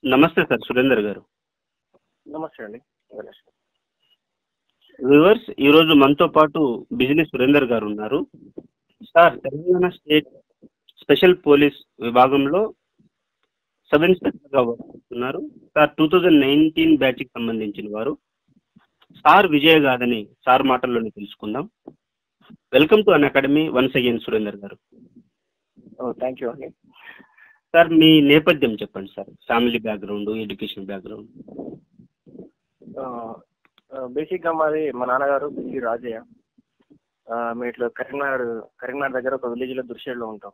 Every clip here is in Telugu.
నమస్తే సార్, సురేందర్ గారు. నమస్తే అండి. వ్యూవర్స్, ఈరోజు మనతో పాటు బిజినెస్ సురేందర్ గారు ఉన్నారు. Sir, Telangana state special police విభాగంలో సబ్ ఇన్స్పెక్టర్గా ఉన్నారు. సార్ 2019 బ్యాచ్కి సంబంధించిన వారు. సార్ విజయగాథని సార్ మాటల్లోనే తెలుసుకుందాం. Welcome to Unacademy once again Surender garu. Thank you అండి. సార్, మీ నేపథ్యం చెప్పండి sir. Family background, education background. బేసిక్గా మా నాన్నగారు బిసి రాజయ్య. మేము ఇట్లా కరీంనగర్ దగ్గర ఒక విలేజ్లో దుర్షేడ్లో ఉంటాం.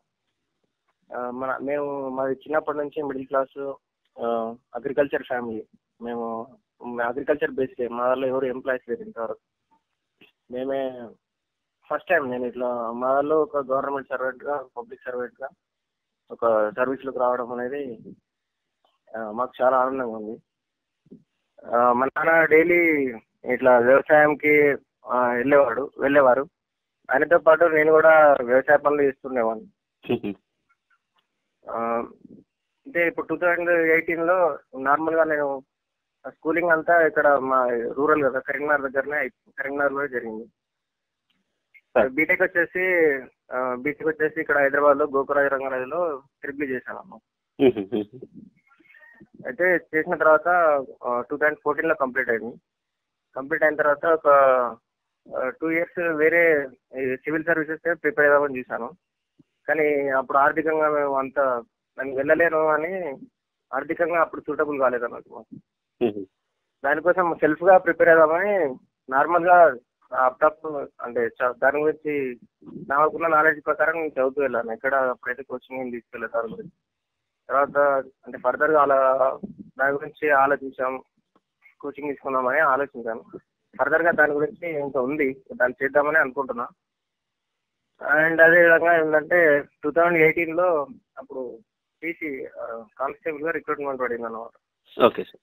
మాది చిన్నప్పటి నుంచి మిడిల్ క్లాస్ అగ్రికల్చర్ ఫ్యామిలీ. మేము అగ్రికల్చర్ బేస్డ్, మా వాళ్ళు ఎవరు ఎంప్లాయీస్ లేరు ఇంతవరకు. మేమే ఫస్ట్ టైం నేను ఇట్లా మా వాళ్ళు ఒక గవర్నమెంట్ సర్వెంట్గా, పబ్లిక్ సర్వెంట్గా ఒక సర్వీస్లోకి రావడం అనేది మాకు చాలా ఆనందంగా ఉంది. మా నాన్న డైలీ ఇట్లా వ్యవసాయంకి వెళ్ళేవారు. ఆయనతో పాటు నేను కూడా వ్యవసాయ పనులు చేస్తుండేవాడిని. అంటే ఇప్పుడు 2018లో నార్మల్గా నేను స్కూలింగ్ అంతా ఇక్కడ మా రూరల్ కదా, కరీంనగర్లో జరిగింది. బీటెక్ వచ్చేసి ఇక్కడ హైదరాబాద్లో గోకురాజ రంగారాజులో ట్రిపుల్ చేశాను. అయితే చేసిన తర్వాత 2014లో కంప్లీట్ అయింది. కంప్లీట్ అయిన తర్వాత ఒక 2 years వేరే సివిల్ సర్వీసెస్ ప్రిపేర్ అవ్వమని చూశాను. కానీ అప్పుడు ఆర్థికంగా నేను వెళ్ళలేను అని, ఆర్థికంగా అప్పుడు సూటబుల్ కాలేదు అన్నట్టు. దానికోసం సెల్ఫ్గా ప్రిపేర్ అవుదామని నార్మల్గా అప్పుడప్పుడు అంటే దాని గురించి నాకున్న నాలెడ్జ్ ప్రకారం నేను చదువుతూ వెళ్ళాను. ఎక్కడ అప్పుడైతే కోచింగ్ తీసుకెళ్ళాను దాని గురించి. తర్వాత అంటే ఫర్దర్గా దాని గురించి ఆలోచించాం, కోచింగ్ తీసుకుందామని ఆలోచించాను. ఫర్దర్గా దాని గురించి ఇంకా ఉంది, దాన్ని చేద్దామని అనుకుంటున్నా. అండ్ అదేవిధంగా ఏంటంటే 2018లో అప్పుడు టీసీ కానిస్టేబుల్గా రిక్రూట్మెంట్ పడింది అన్నమాట. Okay sir.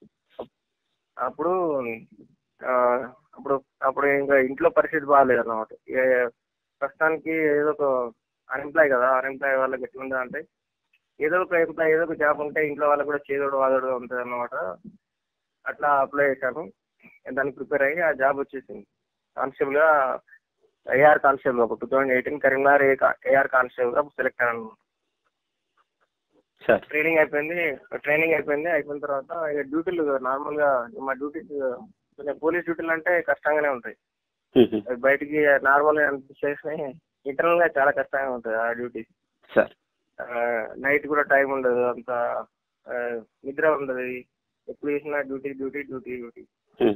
అప్పుడు ఇంకా ఇంట్లో పరిస్థితి బాగాలేదు అన్నమాట. ప్రస్తుతానికి ఏదో ఒక అన్ఎంప్లాయ్ కదా, అన్ఎంప్లాయ్ వాళ్ళకి ఎట్లా ఉంటుంది అంటే ఏదో ఒక జాబ్ ఉంటే ఇంట్లో వాళ్ళకి కూడా చేదోడు వాదోడు ఉంటుంది అన్నమాట. అట్లా అప్లై చేశాను. దానికి ప్రిపేర్ అయ్యి ఆ జాబ్ వచ్చేసింది. కానిస్టేబుల్గా ఏఆర్ కానిస్టేబుల్ ఒక 2018 కరీంనగర్ ఏఆర్ కానిస్టేబుల్గా సెలెక్ట్ అయ్యాను. ట్రైనింగ్ అయిపోయింది. అయిపోయిన తర్వాత ఇక డ్యూటీలు నార్మల్గా మా డ్యూటీస్ కొంచెం పోలీస్ డ్యూటీలు అంటే కష్టంగానే ఉంటాయి. బయటికి నార్మల్గా అనిపించేసినాయి, ఇంటర్నల్గా చాలా కష్టంగా ఉంటుంది ఆ డ్యూటీ. నైట్ కూడా టైం ఉండదు, అంత నిద్ర ఉండదు, ఎప్పుడు చేసినా డ్యూటీ.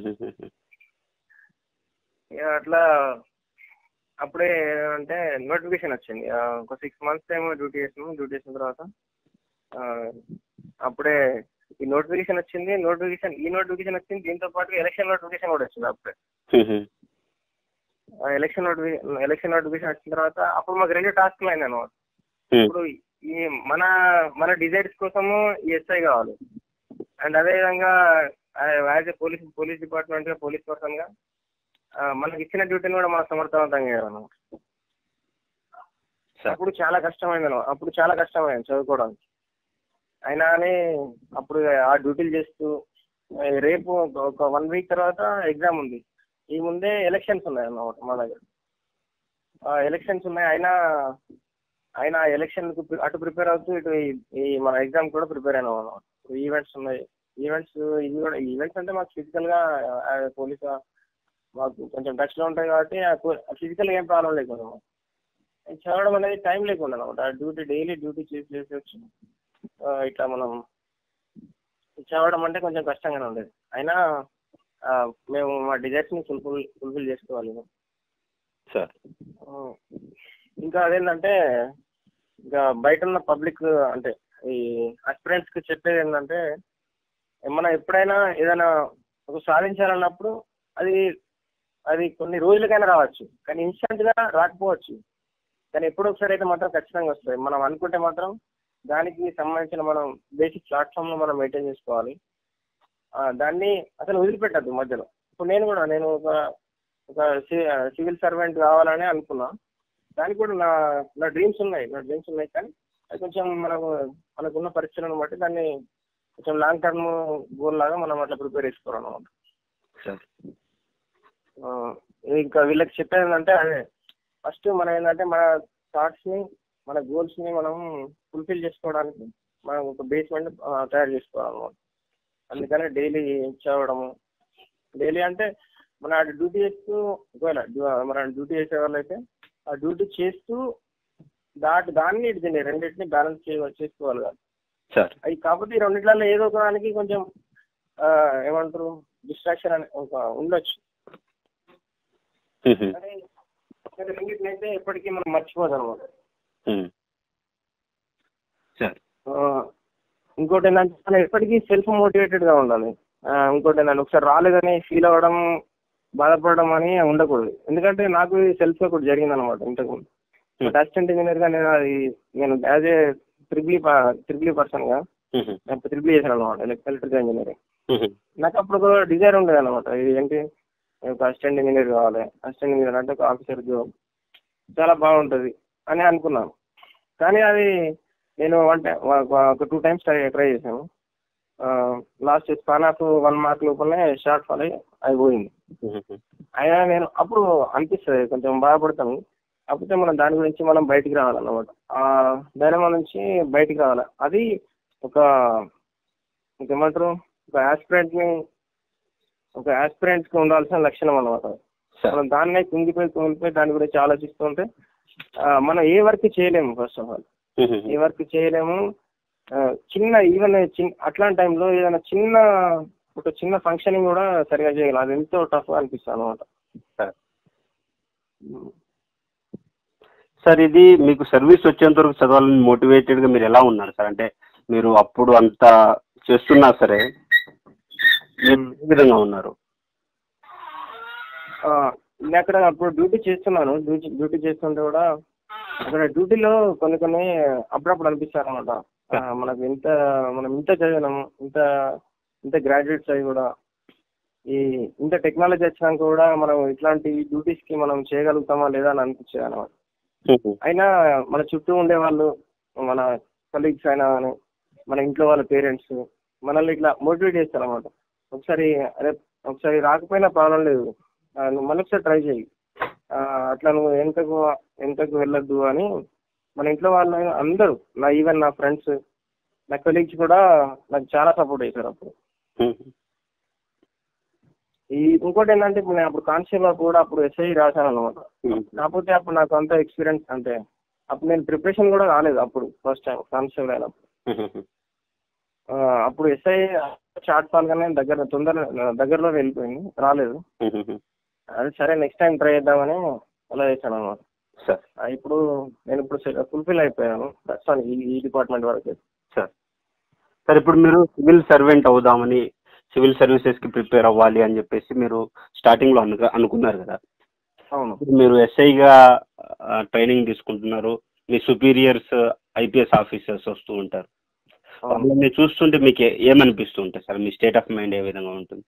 అట్లా అప్పుడే అంటే నోటిఫికేషన్ వచ్చింది. ఒక 6 months ఏమో డ్యూటీ చేసిన తర్వాత అప్పుడే ఈ నోటిఫికేషన్ వచ్చింది. ఈ నోటిఫికేషన్ వచ్చింది, దీంతో పాటు ఎలక్షన్ నోటిఫికేషన్ కూడా వచ్చింది. అప్పుడే ఎలక్షన్ నోటిఫికేషన్ వచ్చిన తర్వాత అప్పుడు మాకు 2 టాస్క్లు అయినాయి అన్నమాట. ఇప్పుడు ఈ మన డిజైర్స్ కోసము ఎస్ఐ కావాలి, అండ్ అదేవిధంగా యాజ్ ఏ పోలీస్ డిపార్ట్మెంట్గా, పోలీస్ పర్సన్గా మనకి ఇచ్చిన డ్యూటీని కూడా మనం సమర్థవంతంగా చేయాలన్నమాట. అప్పుడు చాలా కష్టమైంది చదువుకోవడానికి. అయినా అని అప్పుడు ఆ డ్యూటీలు చేస్తూ రేపు ఒక 1 week తర్వాత ఎగ్జామ్ ఉంది. ఈ ముందే ఎలక్షన్స్ ఉన్నాయి అన్నమాట మా దగ్గర. ఎలక్షన్స్ ఉన్నాయి, అయినా ఎలక్షన్ అటు ప్రిపేర్ అవుతూ ఇటు ఈ మన ఎగ్జామ్ కూడా ప్రిపేర్ అయినాం అన్నమాట. ఈవెంట్స్ ఉన్నాయి. ఈవెంట్స్ అంటే మాకు ఫిజికల్గా పోలీసుగా మాకు కొంచెం టచ్లో ఉంటాయి కాబట్టి ఫిజికల్గా ఏం ప్రాబ్లం లేకుండా చదవడం అనేది టైం లేకుండా అనమాట. డైలీ డ్యూటీ చేసి వచ్చి ఇట్లా మనం చదవడం అంటే కొంచెం కష్టంగానే ఉండేది. అయినా మేము మా డిజైర్స్ని ఫుల్ఫిల్ చేసుకోవాలి సార్. ఇంకా అదేంటంటే ఇంకా బయట ఉన్న పబ్లిక్ అంటే ఈ అస్పిరెంట్స్కి చెప్పేది ఏంటంటే, మనం ఎప్పుడైనా ఏదైనా ఒక సాధించాలన్నప్పుడు అది కొన్ని రోజులకైనా రావచ్చు, కానీ ఇన్స్టెంట్గా రాకపోవచ్చు. కానీ ఎప్పుడో ఒకసారి అయితే మాత్రం ఖచ్చితంగా వస్తుంది. మనం అనుకుంటే మాత్రం దానికి సంబంధించిన మనం బేసిక్ ప్లాట్ఫామ్లో మనం మెయింటైన్ చేసుకోవాలి. దాన్ని అసలు వదిలిపెట్టద్దు మధ్యలో. ఇప్పుడు నేను ఒక సివిల్ సర్వెంట్ కావాలని అనుకున్నా. దానికి కూడా నా డ్రీమ్స్ ఉన్నాయి, కానీ అది కొంచెం మనకున్న పరిస్థితులను బట్టి దాన్ని కొంచెం లాంగ్ టర్మ్ గోల్ లాగా మనం అట్లా ప్రిపేర్ చేసుకోవాలన్నమాట. సార్ ఇంకా వీళ్ళకి చెప్పేది ఏంటంటే అదే ఫస్ట్ మనం ఏంటంటే మన థాట్స్ని మన గోల్స్ని మనం ఫుల్ఫిల్ చేసుకోవడానికి మనం ఒక బేస్మెంట్ తయారు చేసుకోవాలన్నమాట. అందుకని డైలీ చదవడము, డైలీ అంటే మన డ్యూటీ చేస్తూ ఒకవేళ మన డ్యూటీ చేసే వాళ్ళు అయితే ఆ డ్యూటీ చేస్తూ దాన్ని ఇది రెండింటిని బ్యాలెన్స్ చేసుకోవాలి కదా సార్. అవి కాకపోతే ఈ రెండిట్లలో ఏదో ఒక దానికి కొంచెం ఏమంటారు డిస్ట్రాక్షన్ అని ఒక ఉండొచ్చు. కానీ రెండింటినైతే ఎప్పటికీ మనం మర్చిపోదు అనమాట. ఇంకోటి ఏంటంటే మనం ఎప్పటికీ సెల్ఫ్ మోటివేటెడ్గా ఉండాలి. ఇంకోటి ఏంటంటే ఒకసారి రాలేదని ఫీల్ అవ్వడం, బాధపడడం అని ఉండకూడదు. ఎందుకంటే నాకు సెల్ఫ్ ఒకటి జరిగింది అనమాట ఇంతకుముందు. అసిస్టెంట్ ఇంజనీర్గా నేను యాజ్ ఏ త్రిబుల్ పర్సన్గా త్రిబుల్ చేశాను అనమాట, ఎలక్ట్రికల్ ఇంజనీరింగ్. నాకు అప్పుడు ఒక డిజైర్ ఉండేది అనమాట, ఇది ఏంటి ఒక అసిస్టెంట్ ఇంజనీర్ కావాలి, అసిస్టెంట్ ఇంజనీర్ అంటే ఒక ఆఫీసర్ జాబ్ చాలా బాగుంటుంది అని అనుకున్నాను. కానీ అది నేను ఒక 2 times ట్రై చేశాను. లాస్ట్ స్పాన్ ఆఫ్ 1 mark లోపలనే షార్ట్ ఫాల్ అయిపోయింది. అయినా నేను అప్పుడు అనిపిస్తుంది కొంచెం బాధపడతాను. కాకపోతే మనం దాని గురించి మనం బయటికి రావాలన్నమాట. ఆ డైలమా నుంచి బయటికి రావాలి. అది ఏమంటారు ఒక ఆస్పిరెంట్కి ఉండాల్సిన లక్షణం అన్నమాట. మనం దాన్నే కుంగిపోయి దాని గురించి ఆలోచిస్తుంటే మనం ఏ వర్క్ చేయలేము. ఫస్ట్ ఆఫ్ ఆల్ ఏ వర్క్ చేయలేము. అట్లాంటి టైంలో ఏదైనా ఒక చిన్న ఫంక్షనింగ్ కూడా సరిగా చేయగలం. అది ఎంతో టఫ్ అనిపిస్తుంది అనమాట. సార్ ఇది మీకు సర్వీస్ వచ్చేంత వరకు చదవాలని మోటివేటెడ్గా మీరు ఎలా ఉన్నారు సార్? అంటే మీరు అప్పుడు అంతా చేస్తున్నా సరే ఏ విధంగా ఉన్నారు? నేను అక్కడ అప్పుడు డ్యూటీ చేస్తున్నాను. డ్యూటీ చేస్తుంటే కూడా అక్కడ డ్యూటీలో కొన్ని అప్పుడప్పుడు అనిపిస్తారు అనమాట, మనం ఇంత చదివినాము, ఇంత గ్రాడ్యుయేట్స్ అయ్యి కూడా ఇంత టెక్నాలజీ వచ్చినాక కూడా మనం ఇట్లాంటి డ్యూటీస్కి మనం చేయగలుగుతామా లేదా అని అనిపించేది అనమాట. అయినా మన చుట్టూ ఉండే వాళ్ళు, మన కలీగ్స్ అయినా కానీ మన ఇంట్లో వాళ్ళ పేరెంట్స్ మనల్ని ఇట్లా మోటివేట్ చేస్తారు అనమాట. ఒకసారి రాకపోయినా ప్రాబ్లం లేదు, నువ్వు మళ్ళీ ఒకసారి ట్రై చేయి, అట్లా నువ్వు వెనకకు వెళ్ళొద్దు అని మన ఇంట్లో వాళ్ళు అందరూ, ఈవెన్ నా ఫ్రెండ్స్, నా కొలీగ్స్ కూడా నాకు చాలా సపోర్ట్ చేశారు అప్పుడు. ఇంకోటి ఏంటంటే ఇప్పుడు నేను అప్పుడు కానిస్టేబుల్ కూడా అప్పుడు ఎస్ఐ రాశాను అనమాట. కాకపోతే అప్పుడు నాకు అంత ఎక్స్పీరియన్స్ అంటే అప్పుడు నేను ప్రిపరేషన్ కూడా రాలేదు. అప్పుడు ఫస్ట్ టైం కానిస్టేబుల్ అయినప్పుడు అప్పుడు ఎస్ఐ షార్ట్ ఫాల్ గానే దగ్గరలో వెళ్ళిపోయింది, రాలేదు. అది సరే నెక్స్ట్ టైం ట్రై చేద్దామని అలా చేశాను అనమాట. ఇప్పుడు నేను ఫుల్ఫిల్ అయిపోయాను ప్రస్తుతానికి ఈ డిపార్ట్మెంట్ వరకు. సార్ ఇప్పుడు మీరు సివిల్ సర్వెంట్ అవుదామని, సివిల్ సర్వీసెస్కి ప్రిపేర్ అవ్వాలి అని చెప్పేసి మీరు స్టార్టింగ్లో అనుకున్నారు కదా. అవును. మీరు ఎస్ఐగా ట్రైనింగ్ తీసుకుంటున్నారు, మీ సుపీరియర్స్ ఐపీఎస్ ఆఫీసర్స్ వస్తూ ఉంటారు. వాళ్ళని చూస్తుంటే మీకు ఏమనిపిస్తూ ఉంటుంది సార్? మీ స్టేట్ ఆఫ్ మైండ్ ఏ విధంగా ఉంటుంది?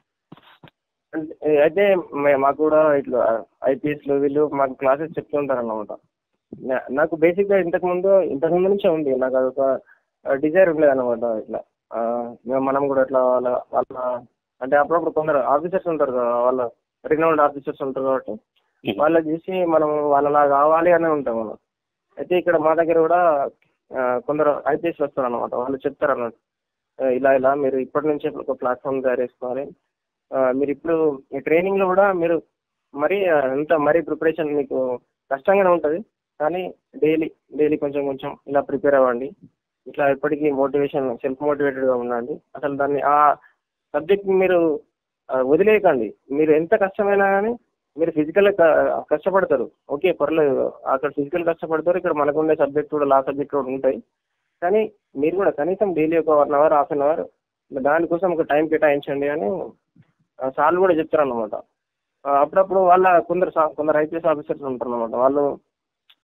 అయితే మాకు కూడా ఇట్లా ఐపీఎస్లో వీళ్ళు మాకు క్లాసెస్ చెప్తుంటారు అన్నమాట. నాకు బేసిక్గా ఇంతకుముందు నుంచే ఉంది, నాకు అదొక డిజైర్ ఉండేది అనమాట. ఇట్లా మనం కూడా ఇట్లా వాళ్ళ అంటే అప్పుడప్పుడు కొందరు ఆఫీసర్స్ ఉంటారు కదా, వాళ్ళ రినౌండ్ ఆఫీసర్స్ ఉంటారు కాబట్టి వాళ్ళని చూసి మనం వాళ్ళలా కావాలి అని ఉంటాం మనం. అయితే ఇక్కడ మా దగ్గర కూడా కొందరు ఐపీఎస్ వస్తారు అనమాట. వాళ్ళు చెప్తారు అన్నట్టు, ఇలా మీరు ఇప్పటి నుంచే ఒక ప్లాట్ఫామ్ తయారు చేసుకోవాలి. మీరు ఇప్పుడు మీ ట్రైనింగ్లో కూడా మీరు మరీ ప్రిపరేషన్ మీకు కష్టంగానే ఉంటుంది, కానీ డైలీ కొంచెం ఇలా ప్రిపేర్ అవ్వండి. ఇట్లా ఎప్పటికీ సెల్ఫ్ మోటివేటెడ్గా ఉండండి. అసలు దాన్ని ఆ సబ్జెక్ట్ని మీరు వదిలేయకండి. మీరు ఎంత కష్టమైనా కానీ మీరు ఫిజికల్గా కష్టపడతారు, ఓకే పర్లేదు, అక్కడ ఫిజికల్ కష్టపడతారు, ఇక్కడ మనకు ఉండే సబ్జెక్ట్ కూడా లా సబ్జెక్ట్ కూడా ఉంటాయి. కానీ మీరు కూడా కనీసం డైలీ ఒక 1 hour, హాఫ్ అన్ అవర్ దానికోసం ఒక టైం కేటాయించండి అని సార్లు కూడా చెప్తారు అన్నమాట. అప్పుడప్పుడు కొందరు ఐపీఎస్ ఆఫీసర్స్ ఉంటారు అన్నమాట. వాళ్ళు